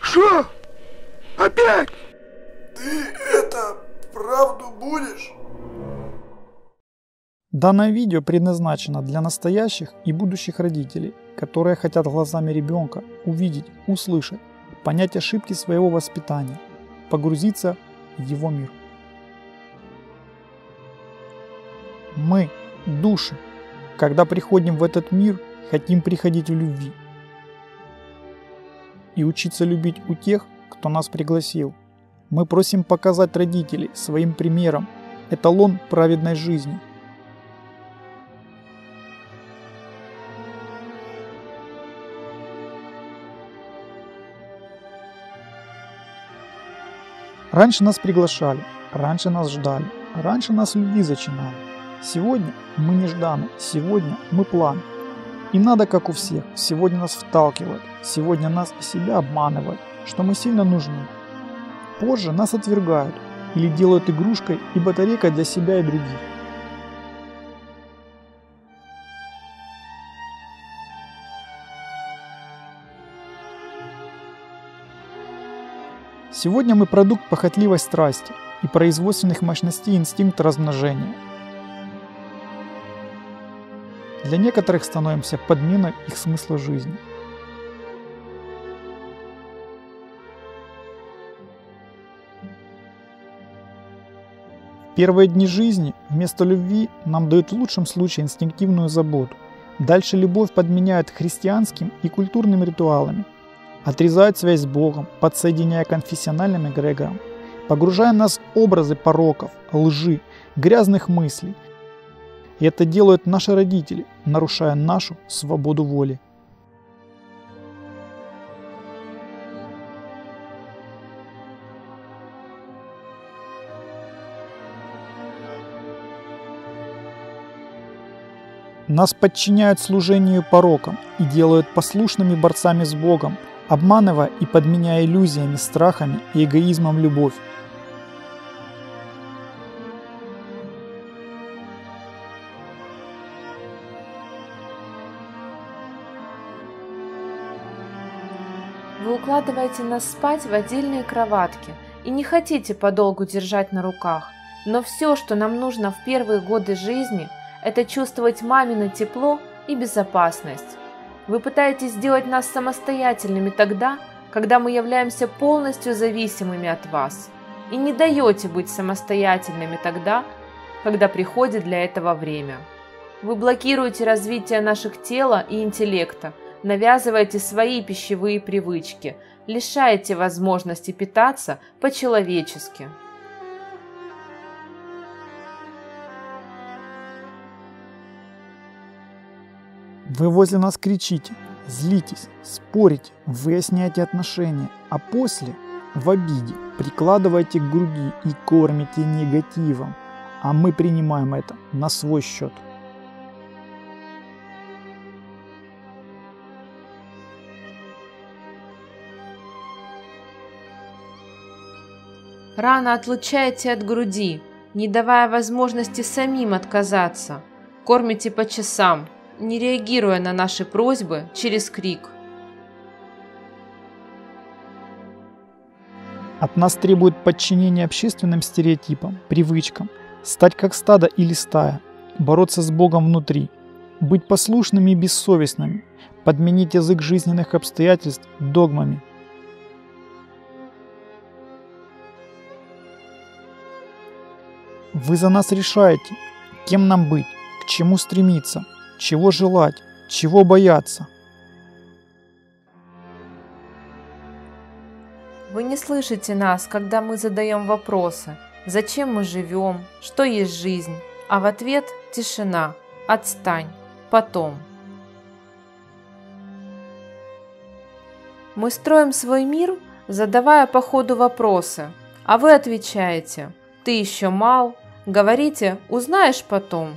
Шо? Опять? Ты это правду будешь? Данное видео предназначено для настоящих и будущих родителей, которые хотят глазами ребенка увидеть, услышать, понять ошибки своего воспитания, погрузиться в его мир. Мы, души, когда приходим в этот мир, хотим приходить в любви и учиться любить у тех, кто нас пригласил. Мы просим показать родителей своим примером эталон праведной жизни. Раньше нас приглашали, раньше нас ждали, раньше нас любви зачинали. Сегодня мы нежданы, сегодня мы план. И надо как у всех, сегодня нас вталкивают, сегодня нас и себя обманывают, что мы сильно нужны. Позже нас отвергают или делают игрушкой и батарейкой для себя и других. Сегодня мы продукт похотливой страсти и производственных мощностей инстинкта размножения. Для некоторых становимся подменой их смысла жизни. В первые дни жизни вместо любви нам дают в лучшем случае инстинктивную заботу. Дальше любовь подменяют христианским и культурными ритуалами. Отрезают связь с Богом, подсоединяя конфессиональным эгрегорам, погружая нас в образы пороков, лжи, грязных мыслей. И это делают наши родители, нарушая нашу свободу воли. Нас подчиняют служению порокам и делают послушными борцами с Богом, обманывая и подменяя иллюзиями, страхами и эгоизмом любовь. Вы укладываете нас спать в отдельные кроватки и не хотите подолгу держать на руках, но все, что нам нужно в первые годы жизни, это чувствовать мамино тепло и безопасность. Вы пытаетесь сделать нас самостоятельными тогда, когда мы являемся полностью зависимыми от вас, и не даете быть самостоятельными тогда, когда приходит для этого время. Вы блокируете развитие наших тела и интеллекта, навязываете свои пищевые привычки, лишаете возможности питаться по-человечески. Вы возле нас кричите, злитесь, спорите, выясняете отношения, а после в обиде прикладываете к груди и кормите негативом, а мы принимаем это на свой счет. Рано отлучаете от груди, не давая возможности самим отказаться. Кормите по часам, не реагируя на наши просьбы через крик. От нас требуют подчинения общественным стереотипам, привычкам, стать как стадо или стая, бороться с Богом внутри, быть послушными и бессовестными, подменить язык жизненных обстоятельств догмами. Вы за нас решаете, кем нам быть, к чему стремиться, чего желать, чего бояться. Вы не слышите нас, когда мы задаем вопросы, зачем мы живем, что есть жизнь, а в ответ тишина, отстань, потом. Мы строим свой мир, задавая по ходу вопросы, а вы отвечаете, ты еще мал, говорите, узнаешь потом.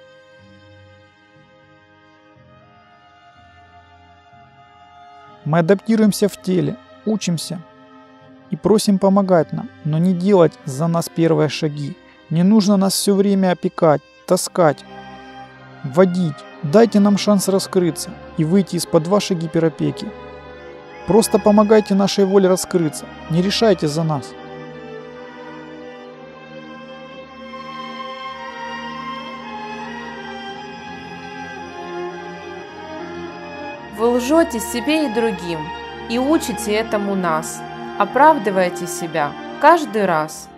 Мы адаптируемся в теле, учимся и просим помогать нам, но не делать за нас первые шаги. Не нужно нас все время опекать, таскать, водить. Дайте нам шанс раскрыться и выйти из-под вашей гиперопеки. Просто помогайте нашей воле раскрыться, не решайте за нас. Вы лжете себе и другим, и учите этому нас. Оправдываете себя каждый раз.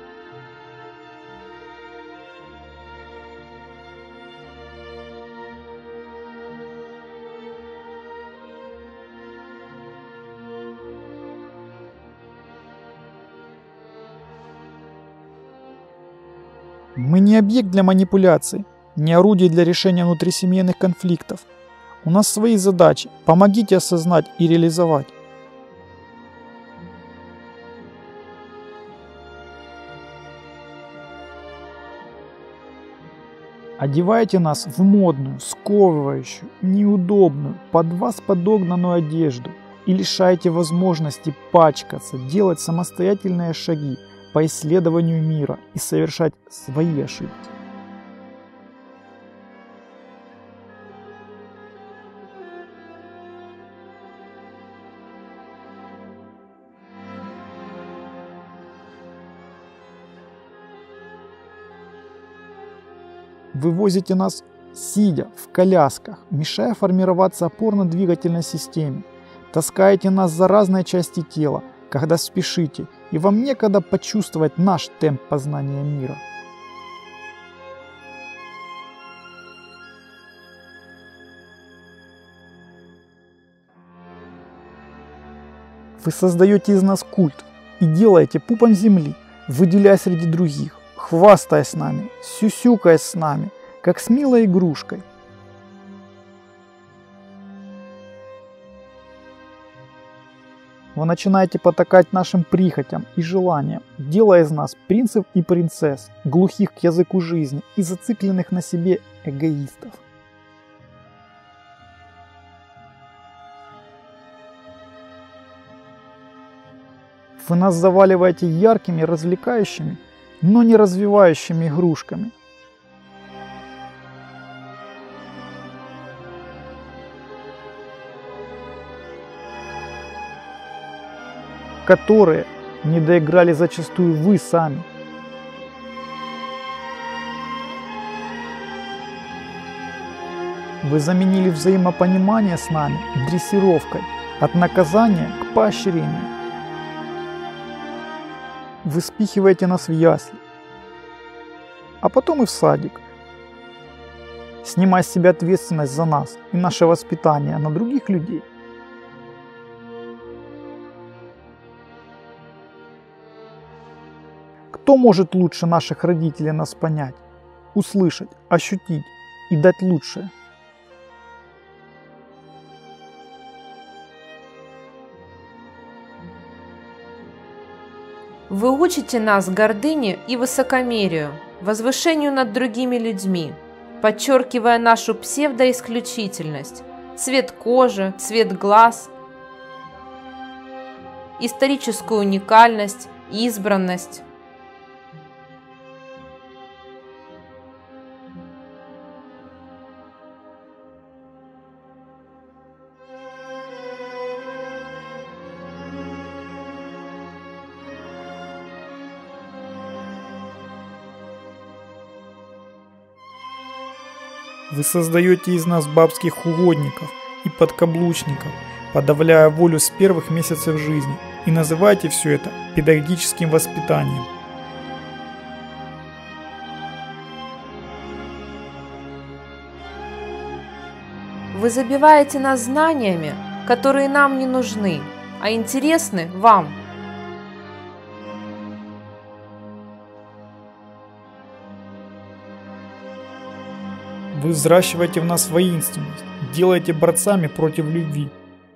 Мы не объект для манипуляций, не орудие для решения внутрисемейных конфликтов. У нас свои задачи, помогите осознать и реализовать. Одевайте нас в модную, сковывающую, неудобную, под вас подогнанную одежду и лишайте возможности пачкаться, делать самостоятельные шаги по исследованию мира и совершать свои ошибки. Вы возите нас, сидя в колясках, мешая формироваться опорно-двигательной системе. Таскаете нас за разные части тела, когда спешите, и вам некогда почувствовать наш темп познания мира. Вы создаете из нас культ и делаете пупом земли, выделяя среди других, хвастаясь нами, сюсюкаясь с нами, как с милой игрушкой. Вы начинаете потакать нашим прихотям и желаниям, делая из нас принцев и принцесс, глухих к языку жизни и зацикленных на себе эгоистов. Вы нас заваливаете яркими, развлекающими, но не развивающими игрушками. Которые не доиграли зачастую вы сами. Вы заменили взаимопонимание с нами дрессировкой, от наказания к поощрению. Вы спихиваете нас в ясли, а потом и в садик, снимая с себя ответственность за нас и наше воспитание на других людей. Кто может лучше наших родителей нас понять, услышать, ощутить и дать лучшее? Вы учите нас гордыне и высокомерию, возвышению над другими людьми, подчеркивая нашу псевдоисключительность, цвет кожи, цвет глаз, историческую уникальность, избранность. Вы создаете из нас бабских угодников и подкаблучников, подавляя волю с первых месяцев жизни, и называете все это педагогическим воспитанием. Вы забиваете нас знаниями, которые нам не нужны, а интересны вам. Вы взращиваете в нас воинственность, делаете борцами против любви.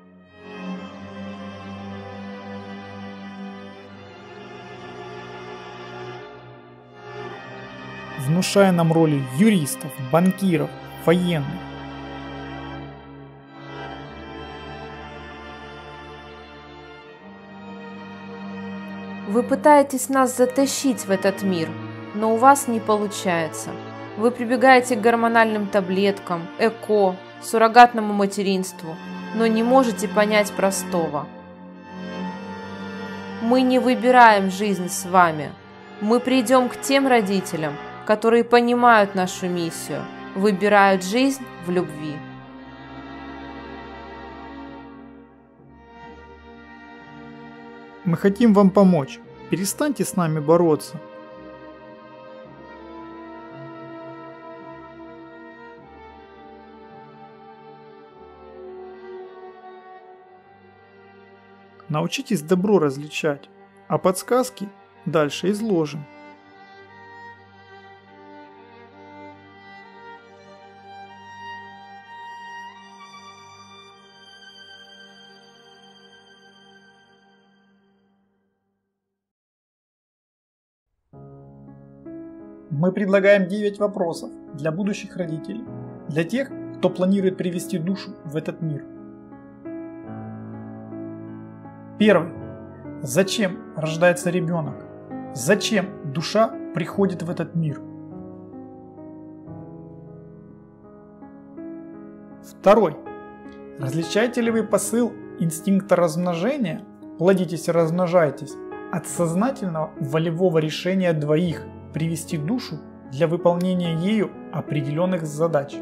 Внушая нам роли юристов, банкиров, военных. Вы пытаетесь нас затащить в этот мир, но у вас не получается. Вы прибегаете к гормональным таблеткам, ЭКО, суррогатному материнству, но не можете понять простого. Мы не выбираем жизнь с вами. Мы придем к тем родителям, которые понимают нашу миссию, выбирают жизнь в любви. Мы хотим вам помочь. Перестаньте с нами бороться. Научитесь добро различать, а подсказки дальше изложим. Мы предлагаем 9 вопросов для будущих родителей, для тех, кто планирует привести душу в этот мир. Первый. Зачем рождается ребенок? Зачем душа приходит в этот мир? Второй. Различаете ли вы посыл инстинкта размножения, плодитесь и размножайтесь, от сознательного волевого решения двоих привести душу для выполнения ею определенных задач?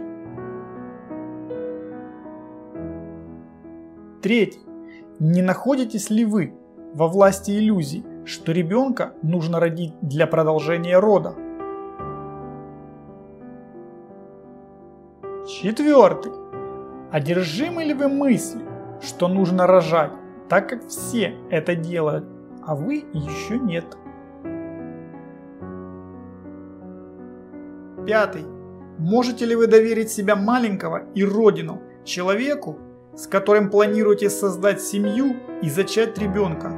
Третий. Не находитесь ли вы во власти иллюзий, что ребенка нужно родить для продолжения рода? Четвертый. Одержимы ли вы мыслью, что нужно рожать, так как все это делают, а вы еще нет? Пятый. Можете ли вы доверить себя маленького и родину человеку, с которым планируете создать семью и зачать ребенка?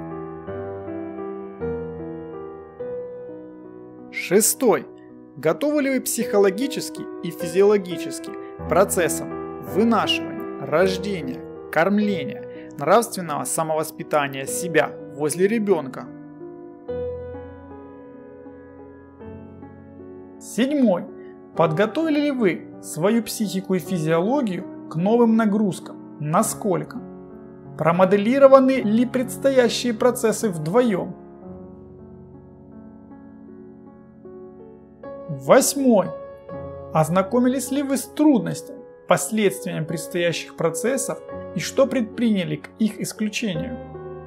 Шестой. Готовы ли вы психологически и физиологически к процессам вынашивания, рождения, кормления, нравственного самовоспитания себя возле ребенка? Седьмой. Подготовили ли вы свою психику и физиологию к новым нагрузкам? Насколько? Промоделированы ли предстоящие процессы вдвоем? Восьмой. Ознакомились ли вы с трудностями, последствиями предстоящих процессов и что предприняли к их исключению?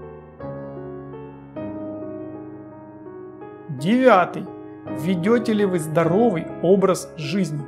Девятый. Ведете ли вы здоровый образ жизни?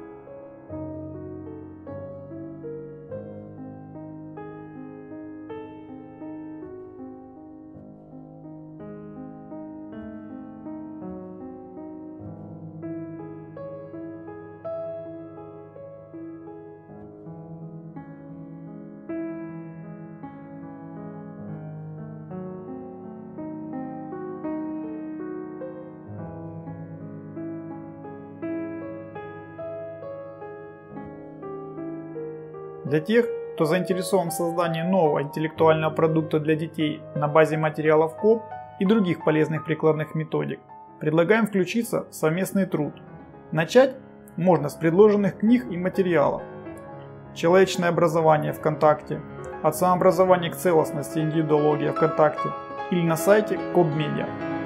Для тех, кто заинтересован в создании нового интеллектуального продукта для детей на базе материалов КОП и других полезных прикладных методик, предлагаем включиться в совместный труд. Начать можно с предложенных книг и материалов. Человечное образование ВКонтакте, от самообразования к целостности индивидуология ВКонтакте или на сайте Кобмедиа.